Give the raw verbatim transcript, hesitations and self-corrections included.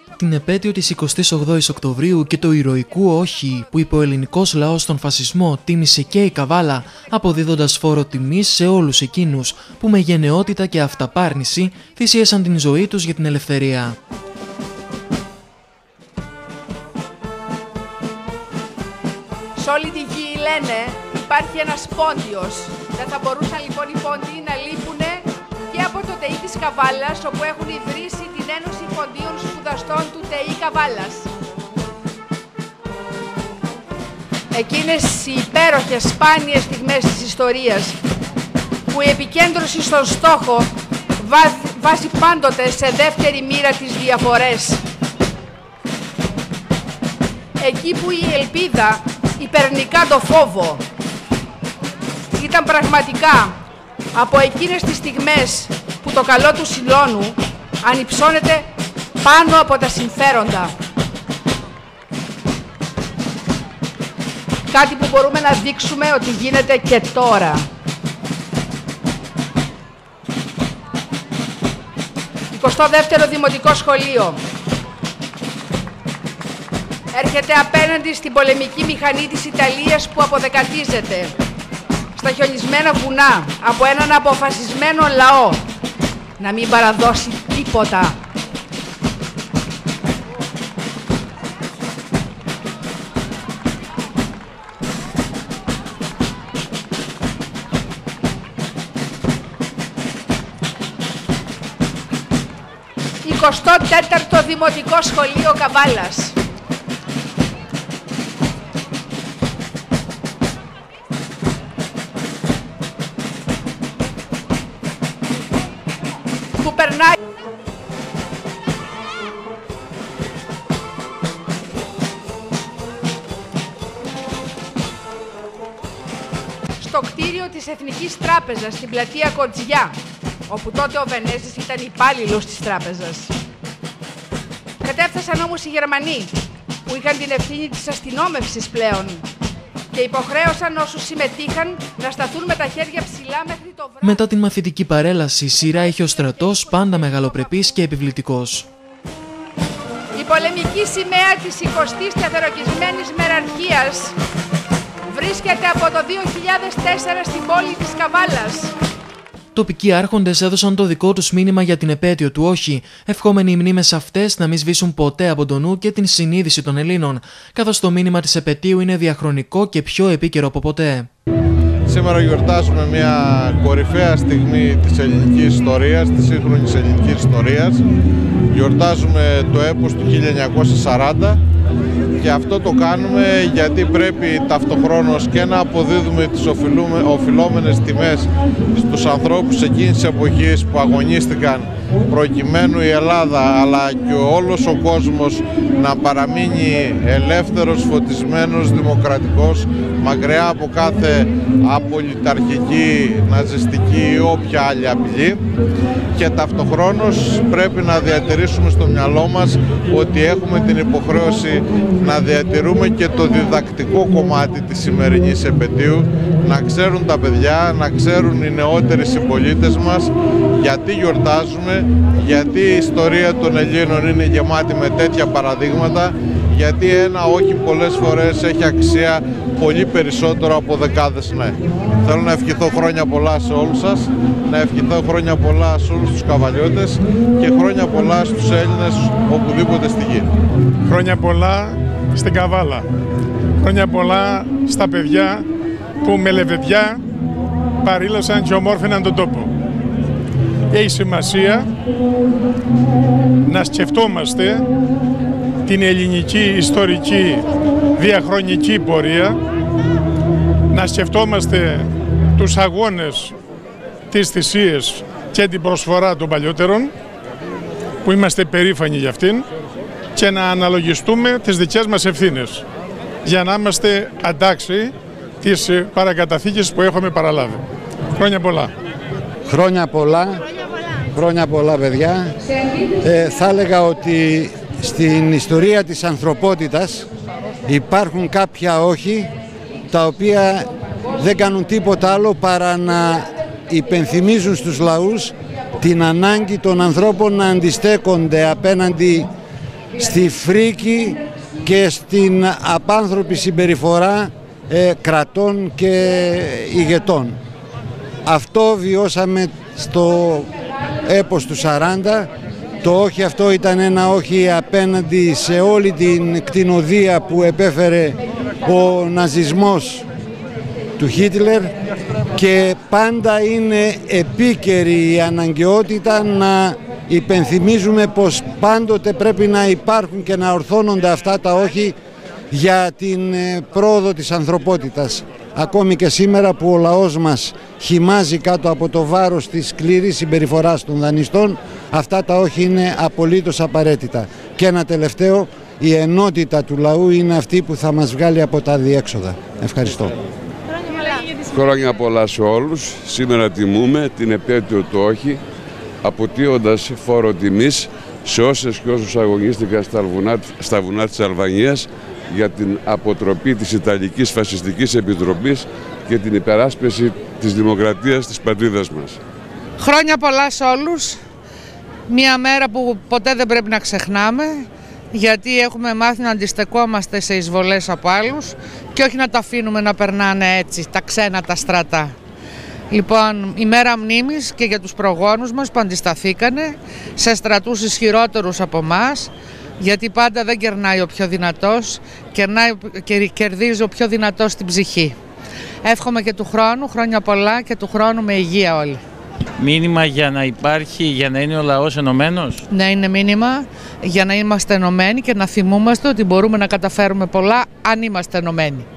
Την επέτειο της εικοστής ογδόης Οκτωβρίου και το ηρωικού όχι που είπε ο ελληνικός λαός στον φασισμό τίμησε και η Καβάλα, αποδίδοντας φόρο τιμής σε όλους εκείνους που με γενναιότητα και αυταπάρνηση θυσίασαν την ζωή τους για την ελευθερία. Σ' όλη τη γη λένε υπάρχει ένας πόντιος. Δεν θα μπορούσαν λοιπόν οι πόντιοι να λείπουνε και από το ΤΕΙ της Καβάλας, όπου έχουν ιδρύσει την Ένωση Ποντίων Σπουδαστών του ΤΕΙ Καβάλας. Εκείνες οι υπέροχες σπάνιες στιγμές της ιστορίας, που η επικέντρωση στον στόχο βάζει πάντοτε σε δεύτερη μοίρα τις διαφορές. Εκεί που η ελπίδα υπερνικά το φόβο. Ήταν πραγματικά από εκείνες τις στιγμές που το καλό του συλλόνου ανυψώνεται πάνω από τα συμφέροντα. Κάτι που μπορούμε να δείξουμε ότι γίνεται και τώρα. εικοστό δεύτερο Δημοτικό Σχολείο. Έρχεται απέναντι στην πολεμική μηχανή της Ιταλίας που αποδεκατίζεται. Στα χιονισμένα βουνά από έναν αποφασισμένο λαό να μην παραδώσει τίποτα. εικοστό τέταρτο Δημοτικό Σχολείο Καβάλας. Που περνάει στο κτίριο της Εθνικής Τράπεζας στην πλατεία Κοτζιά, όπου τότε ο Βενέζης ήταν υπάλληλος της τράπεζας. Κατέφτασαν όμως οι Γερμανοί, που είχαν την ευθύνη της αστυνόμευσης πλέον, και υποχρέωσαν όσους συμμετείχαν να σταθούν με τα χέρια ψηλά μέχρι το βράδυ. Μετά την μαθητική παρέλαση, σειρά είχε ο στρατός, πάντα μεγαλοπρεπής και επιβλητικός. Η πολεμική σημαία της εικοστής τεθωρακισμένης μεραρχίας βρίσκεται από το δύο χιλιάδες τέσσερα στην πόλη της Καβάλας. Τοπικοί άρχοντες έδωσαν το δικό τους μήνυμα για την επέτειο του όχι, ευχόμενοι οι μνήμες αυτές να μην σβήσουν ποτέ από το νου και την συνείδηση των Ελλήνων, καθώς το μήνυμα της επετείου είναι διαχρονικό και πιο επίκαιρο από ποτέ. Σήμερα γιορτάζουμε μια κορυφαία στιγμή της ελληνικής ιστορίας, της σύγχρονης ελληνικής ιστορίας. Γιορτάζουμε το έπος του χίλια εννιακόσια σαράντα. Και αυτό το κάνουμε γιατί πρέπει ταυτοχρόνως και να αποδίδουμε τις οφειλόμενες τιμές στους ανθρώπους εκείνης της εποχής που αγωνίστηκαν προκειμένου η Ελλάδα αλλά και όλος ο κόσμος να παραμείνει ελεύθερος, φωτισμένος, δημοκρατικός, μακριά από κάθε απολυταρχική, ναζιστική ή όποια άλλη απειλή. Και ταυτοχρόνως πρέπει να διατηρήσουμε στο μυαλό μας ότι έχουμε την υποχρέωση να διατηρούμε και το διδακτικό κομμάτι της σημερινής επετείου, να ξέρουν τα παιδιά, να ξέρουν οι νεότεροι συμπολίτες μας γιατί γιορτάζουμε, γιατί η ιστορία των Ελλήνων είναι γεμάτη με τέτοια παραδείγματα, γιατί ένα όχι πολλές φορές έχει αξία πολύ περισσότερο από δεκάδες ναι. Θέλω να ευχηθώ χρόνια πολλά σε όλους σας, να ευχηθώ χρόνια πολλά σε όλους τους καβαλιώτες και χρόνια πολλά στους Έλληνες οπουδήποτε στη γη. Χρόνια πολλά στην Καβάλα, χρόνια πολλά στα παιδιά που με λεβεδιά παρήλωσαν και ομόρφαιναν τον τόπο. Έχει σημασία να σκεφτόμαστε την ελληνική ιστορική διαχρονική πορεία, να σκεφτόμαστε τους αγώνες, τις θυσίες και την προσφορά των παλιότερων, που είμαστε περήφανοι για αυτήν, και να αναλογιστούμε τις δικές μας ευθύνες, για να είμαστε αντάξιοι της παρακαταθήκης που έχουμε παραλάβει. Χρόνια πολλά. Χρόνια πολλά, χρόνια πολλά παιδιά. Ε, θα έλεγα ότι στην ιστορία της ανθρωπότητας υπάρχουν κάποια όχι τα οποία δεν κάνουν τίποτα άλλο παρά να υπενθυμίζουν στους λαούς την ανάγκη των ανθρώπων να αντιστέκονται απέναντι στη φρίκη και στην απάνθρωπη συμπεριφορά ε, κρατών και ηγετών. Αυτό βιώσαμε στο έπος του σαράντα. Το όχι αυτό ήταν ένα όχι απέναντι σε όλη την κτηνοδία που επέφερε ο ναζισμός του Χίτλερ, και πάντα είναι επίκαιρη η αναγκαιότητα να υπενθυμίζουμε πως πάντοτε πρέπει να υπάρχουν και να ορθώνονται αυτά τα όχι για την πρόοδο της ανθρωπότητας. Ακόμη και σήμερα που ο λαός μας χυμάζει κάτω από το βάρος της σκληρής συμπεριφοράς των δανειστών, αυτά τα όχι είναι απολύτως απαραίτητα. Και ένα τελευταίο, η ενότητα του λαού είναι αυτή που θα μας βγάλει από τα διέξοδα. Ευχαριστώ. Χρόνια πολλά σε όλους. Σήμερα τιμούμε την επέτειο του όχι, αποτείοντας φόρο τιμής σε όσες και όσους αγωνίστηκαν στα βουνά, στα βουνά της Αλβανίας για την αποτροπή της Ιταλικής Φασιστικής Επιτροπής και την υπεράσπιση της δημοκρατίας της πατρίδας μας. Χρόνια πολλά σε όλους. Μια μέρα που ποτέ δεν πρέπει να ξεχνάμε, γιατί έχουμε μάθει να αντιστεκόμαστε σε εισβολές από άλλους και όχι να τα αφήνουμε να περνάνε έτσι τα ξένα τα στρατά. Λοιπόν, η μέρα μνήμης και για τους προγόνους μας που αντισταθήκανε σε στρατούς ισχυρότερους από εμάς, γιατί πάντα δεν κερνάει ο πιο δυνατός, κερνάει και κερδίζει ο πιο δυνατός στην ψυχή. Εύχομαι και του χρόνου, χρόνια πολλά και του χρόνου με υγεία όλοι. Μήνυμα για να υπάρχει, για να είναι ο λαός ενωμένος. Ναι, είναι μήνυμα για να είμαστε ενωμένοι και να θυμούμαστε ότι μπορούμε να καταφέρουμε πολλά αν είμαστε ενωμένοι.